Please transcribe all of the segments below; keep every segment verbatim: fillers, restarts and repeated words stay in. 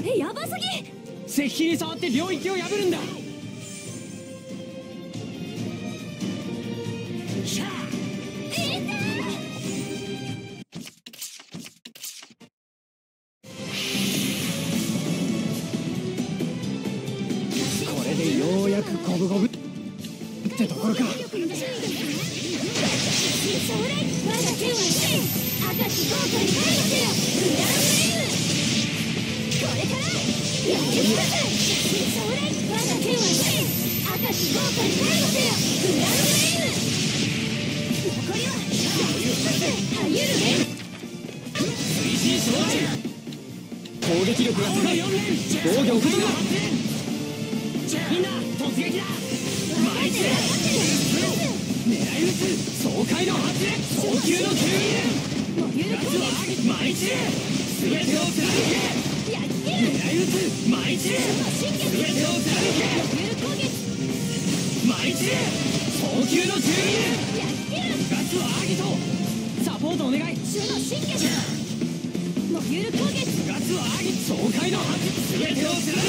やばすぎ。 石碑に触って領域を破るんだ。シャーこれでようやく五分五分ってところか。攻撃力が高い。防御をことだ。みんな突撃だ。巻いて狙い撃つ爽快の発電早急の吸引夏は巻いて全てを貫け狙い撃つ巻いて全てを貫け巻いて早急の吸引夏はアギトサポートお願い。夏はアギ爽快の発全てを貫け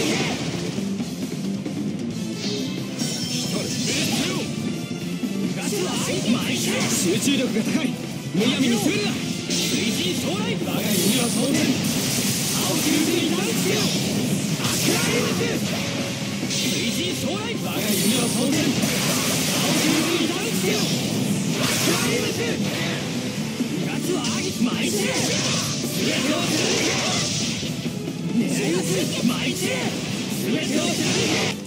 集中力が高い。むやみにするな。水神将来我が弓は当然青き渦にダウンせよアクアリムス水神将来我が弓は当然青き渦にダウンせよアクアリムス夏はアギ巻いて全てを貫け狙い撃つ巻いて全てを貫け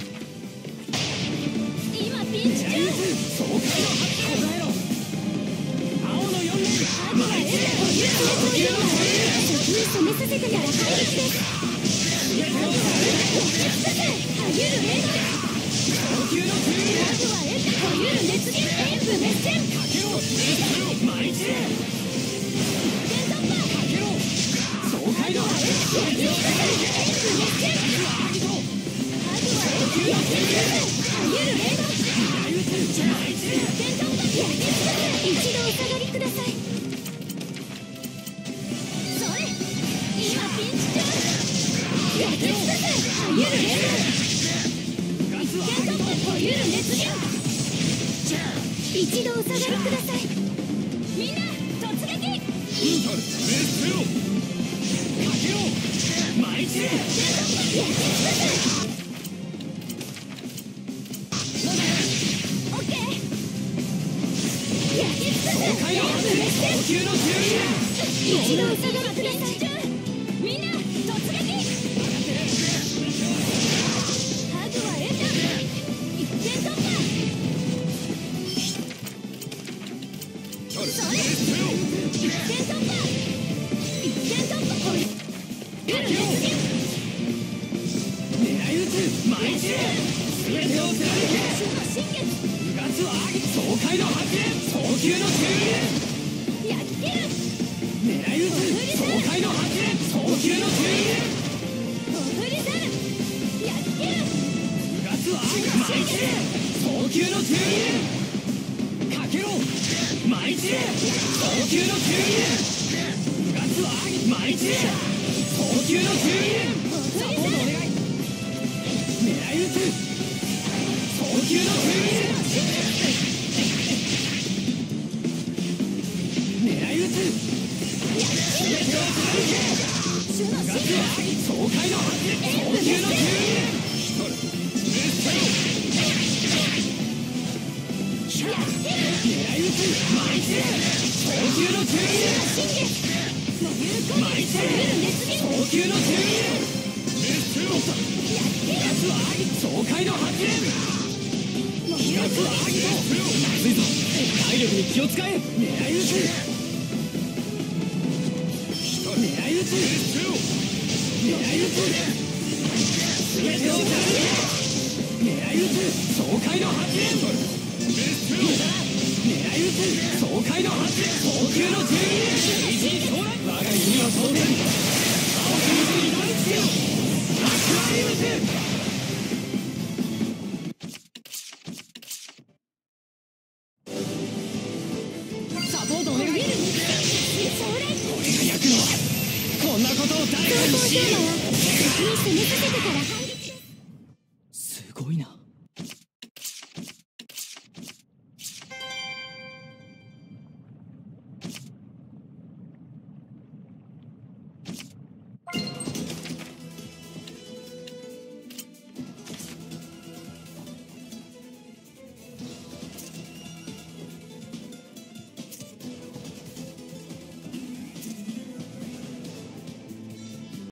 爽快の発動だよ。青のよん連巻いて早急の吸引止めさせてから反撃です。全てを貫け早ゆる連打早急の吸引あとは早ゆる熱源演武熱戦かけろ巻いて電突破かけろ爽快の発動全てを貫け演武熱戦あとは早急の吸引早ゆる連打一度お下がりください。それ今ピンチ中焼き尽くせはゆるレモン一見突破ほゆる熱源一度お下がりください。みんな突撃インタルメステロかけろ巻いて焼き尽くせ爽快の発電早急の吸引一度お下がりください。みんな突撃ハグはエンダー一点突破それ一点突破一点突破これゆる熱源狙い撃つ巻いて全てを貫けガツは爽快の発電早急の吸引焼き切る狙い撃つ爽快の発電早急の吸引お振り去る焼き切るガツは巻いて早急の吸引かけろ巻いて早急の吸引ガツは巻いて早急の吸引サポートお願い。狙い撃つ早急の吸引狙い撃つ全てを貫けガツは爽快の発電早急の吸引狙い撃つ巻いて早急の吸引巻いて早急の吸引ガツは爽快の発電ガツはまずいぞ体力に気を使え。狙い撃つ狙い撃つ狙い撃つ全てを貫け狙い撃つ爽快の発電狙い撃つ爽快の発電早急の吸引水神将来我が弓は当然青き水にダウンせよアクアリムスサポートお願い。これが焼くのはこんなことを誰かに強いに攻めさせてから